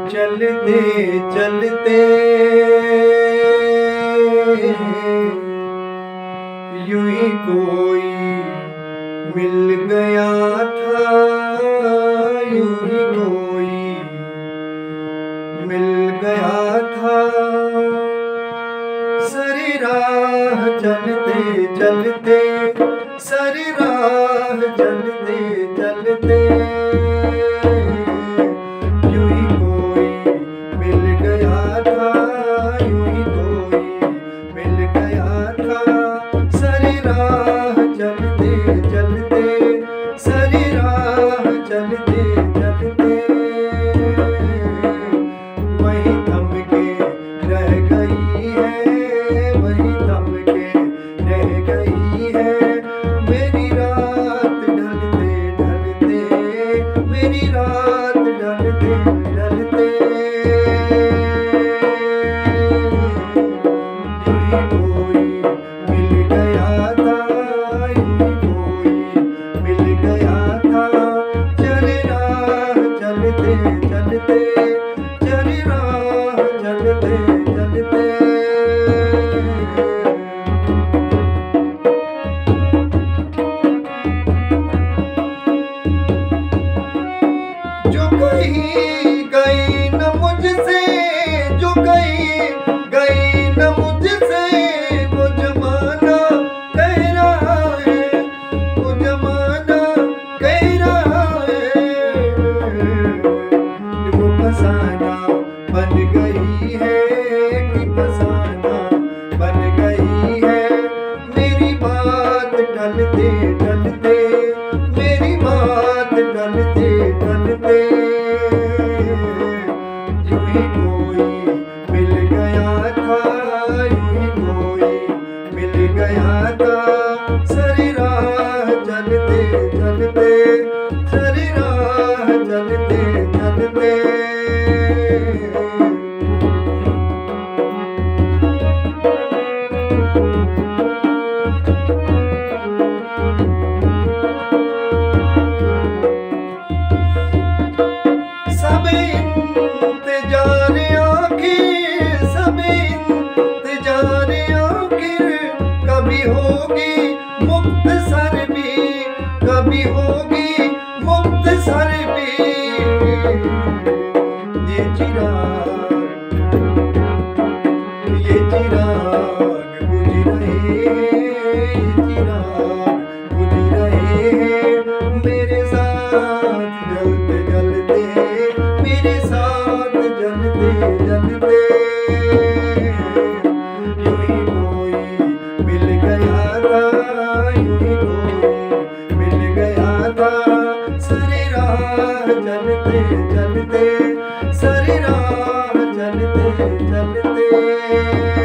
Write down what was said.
चलते चलते यूं ही कोई मिल गया था, यूं ही कोई मिल गया था। सारी राह चलते चलते, सारी राह चलते चलते यूं ही कोई मिल गया था, यूं ही कोई मिल गया था। सारी राह चलते चलते, सारी राह चलते चलते वही थम के रह गई है, वही थम के रह गई है। मेरी रात ढलते ढलते, मेरी रात ढलते ढलते यूं ही कोई मिल गया था, यूं ही कोई मिल गया था। चले राह चलते चलते, चली राह चलते चलते जो कहीं गई न मुझसे, जो कहीं गई न मुझसे, वो जमाना कह रहा है, वो जमाना कह रहा है। वो फसाना बन गई है, कि फसाना बन गई है। मेरी बात टलते टलते, मेरी बात टलते टलते यूं ही कोई मिल गया था, यूं ही कोई मिल गया था। सारी राह चलते चलते, सारी राह चलते चलते सब इंतजार आखिर, सब इंतजार आखिर कभी होगी मुख्तसर भी, कभी होगी मुख्तसर भी। ये चिराग बुझ रहे, ये चिराग बुझ रहे हैं। मेरे साथ जलते जलते, मेरे साथ जलते जलते यूं ही कोई मिल गया था, यूं ही कोई मिल गया था। सारी राह चलते चलते, सारी राह चलते चलते